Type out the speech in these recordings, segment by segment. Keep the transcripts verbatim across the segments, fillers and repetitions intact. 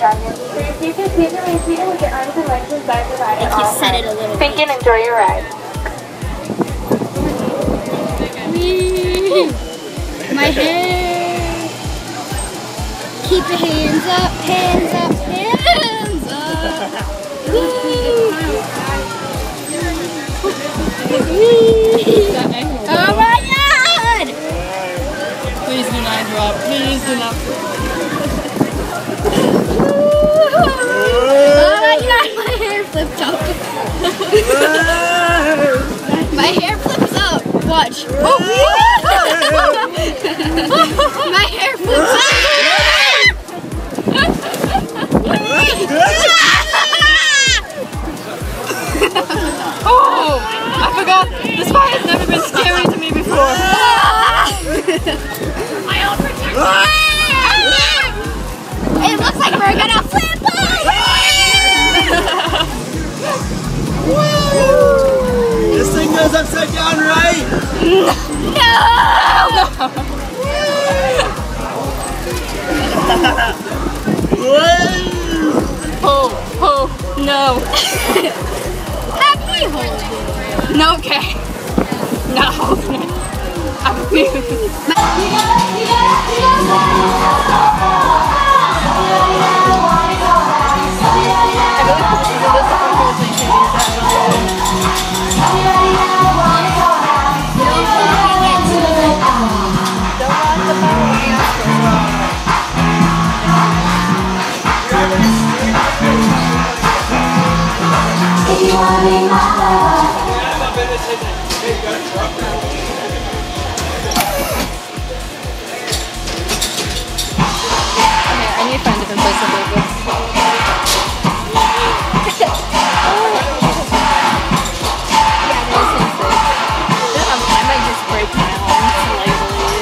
dragons. So your future please remain seated with your arms and legs inside the ride at all times. Set it a little Thank you and enjoy your ride. My hair. Keep your hands up, hands up, hands up. Oh my God! Please do not drop. Please do not drop. Oh my God! My hair flipped up. My hair flips up. Watch. Oh. My hair flips up. Oh! I forgot. This fire has never been scary to me before. My own protection. It looks like we're gonna flip up. This thing goes upside down, right? No! Oh, oh, no. Have me hold it. No, okay. Not holding it. I refuse. I need to find a different place to move this. I might just break my arm slightly.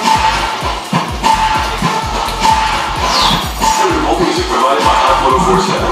All music provided by Hot one oh four seven.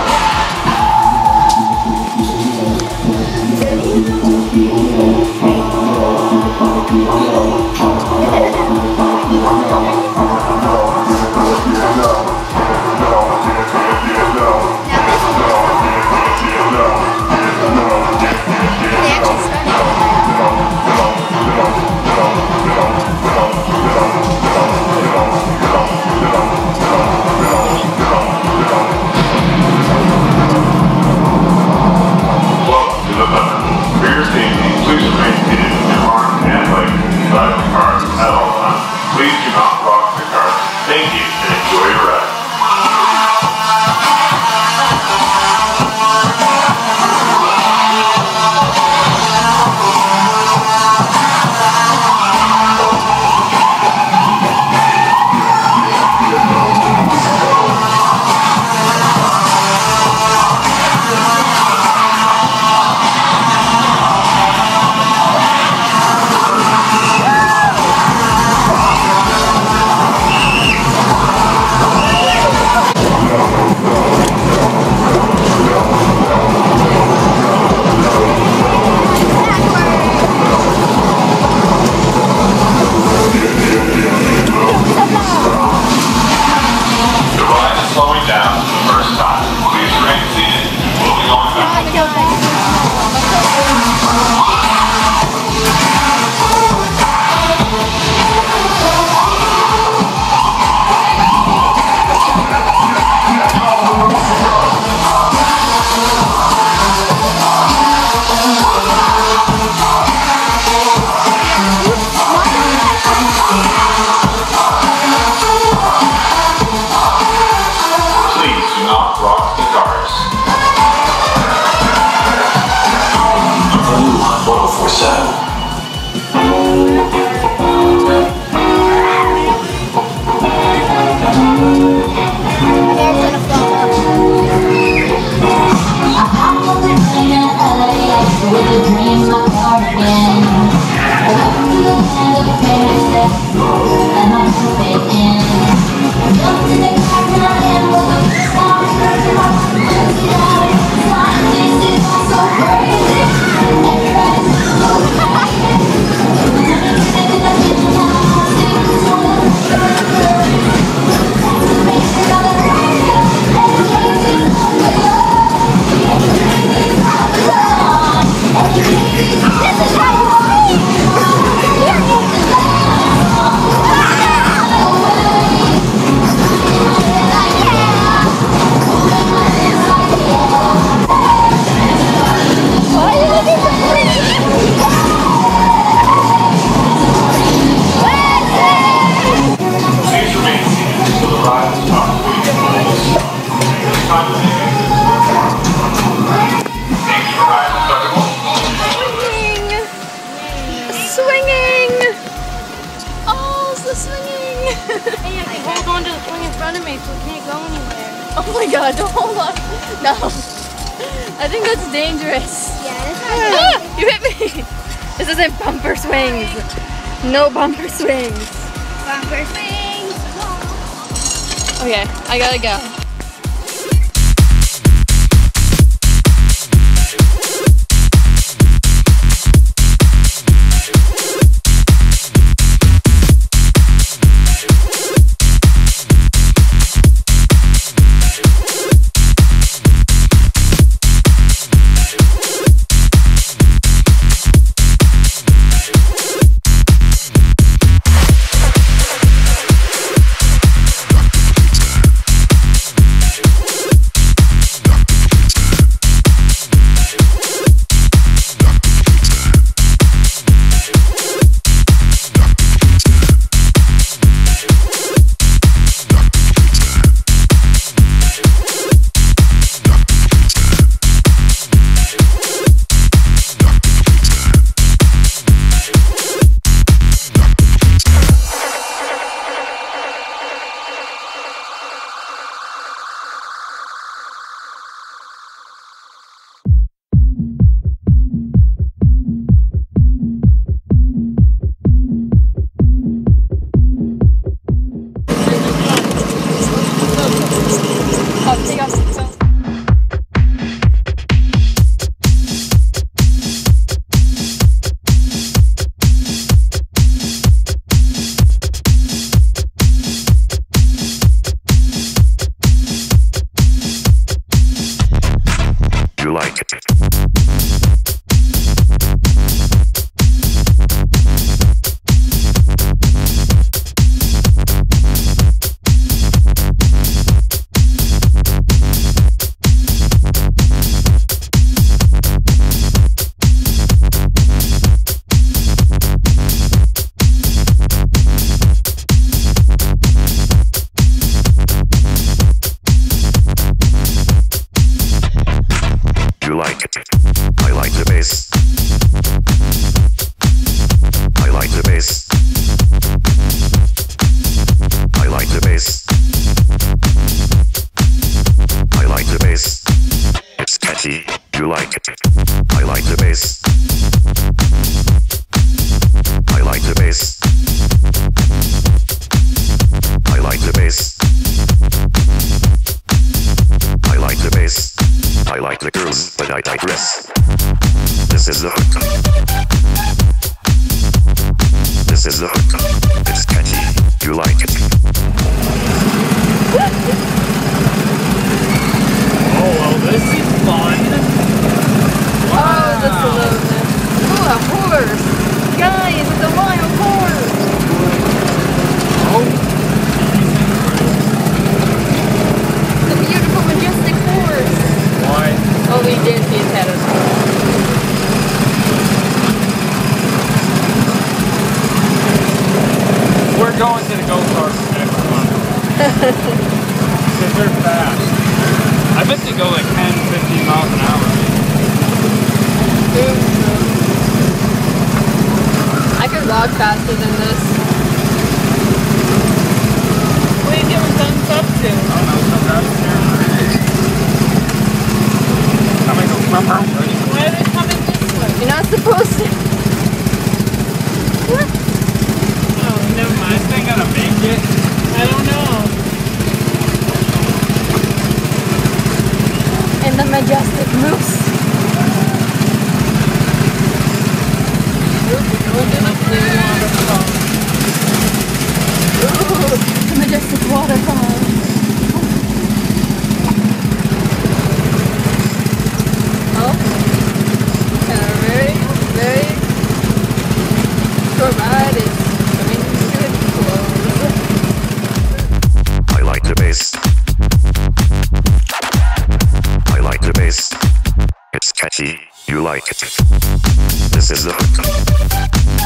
Please do not rock the cart. Thank you and enjoy your ride. the swinging. Hey, I can hold on to the swing in front of me so it can't go anywhere. Oh my god, don't hold on. No. I think that's dangerous. Yeah, that's Ah, you hit me. This isn't bumper swings. No bumper swings. bumper swings. Okay, I gotta go. You like it. You like it. I like the bass. I like the bass. I like the bass. I like the bass. It's catchy. You like it. I like the bass. I like the bass. I like the bass. I like the bass. I like the girls, but I digress. This is the hook. This is the hook. It's catchy. You like it. Oh, well, this is fun. Wow. Oh, that's a little bit. Ooh, a horse. Guys, it's a wild horse. Oh. It's a beautiful, majestic horse. Why? Oh, we did see his head as well. We're going to the go-kart next month. Because they're fast. I bet they go like ten, fifteen miles an hour. I could walk faster than this. What are you giving thumbs up to? Oh no, so that's terrible. I'm gonna go from her. Ready? Why are they coming this way? You're not supposed to. What? Oh, never Is mind. this thing gonna make it? I don't know. And the majestic moose. We're gonna play waterfall. Ooh, the majestic waterfall. Oh, and a very, very short ride is coming to its close. I like the bass. I like the bass. It's catchy. You like it. This is the hook.